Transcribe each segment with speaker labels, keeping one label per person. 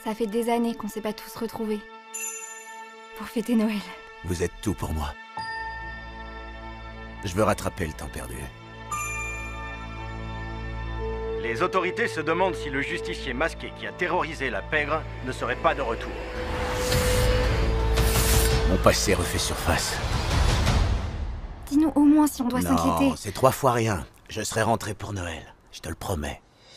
Speaker 1: Ça fait des années qu'on s'est pas tous retrouvés. Pour fêter Noël.
Speaker 2: Vous êtes tout pour moi. Je veux rattraper le temps perdu.
Speaker 3: Les autorités se demandent si le justicier masqué qui a terrorisé la pègre ne serait pas de retour.
Speaker 2: Mon passé refait surface.
Speaker 1: Dis-nous au moins si on doit s'inquiéter.
Speaker 2: Non, c'est 3 fois rien. Je serai rentré pour Noël. Je te le promets.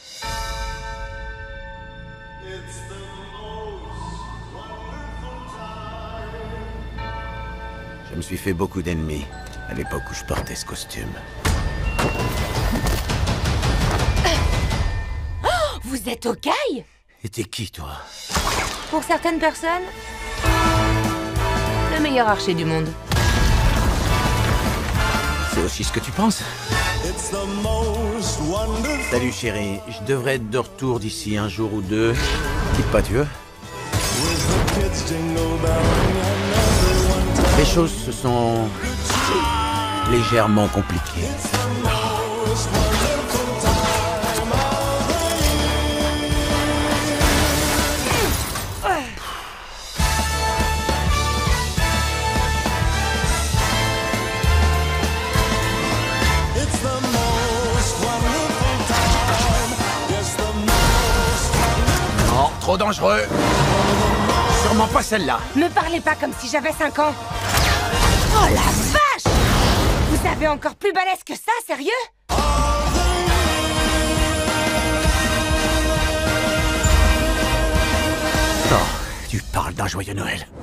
Speaker 2: Je me suis fait beaucoup d'ennemis à l'époque où je portais ce costume.
Speaker 4: Vous êtes Hawkeye?
Speaker 2: Et t'es qui, toi?
Speaker 4: Pour certaines personnes, le meilleur archer du monde.
Speaker 2: C'est aussi ce que tu penses? Salut chérie, je devrais être de retour d'ici un jour ou deux. Quitte pas, tu veux? Les choses se sont légèrement compliquées. Non, trop dangereux. Sûrement pas celle-là.
Speaker 4: Me parlez pas comme si j'avais 5 ans. Oh la vache! Vous avez encore plus balèze que ça, sérieux?
Speaker 2: Oh, tu parles d'un joyeux Noël.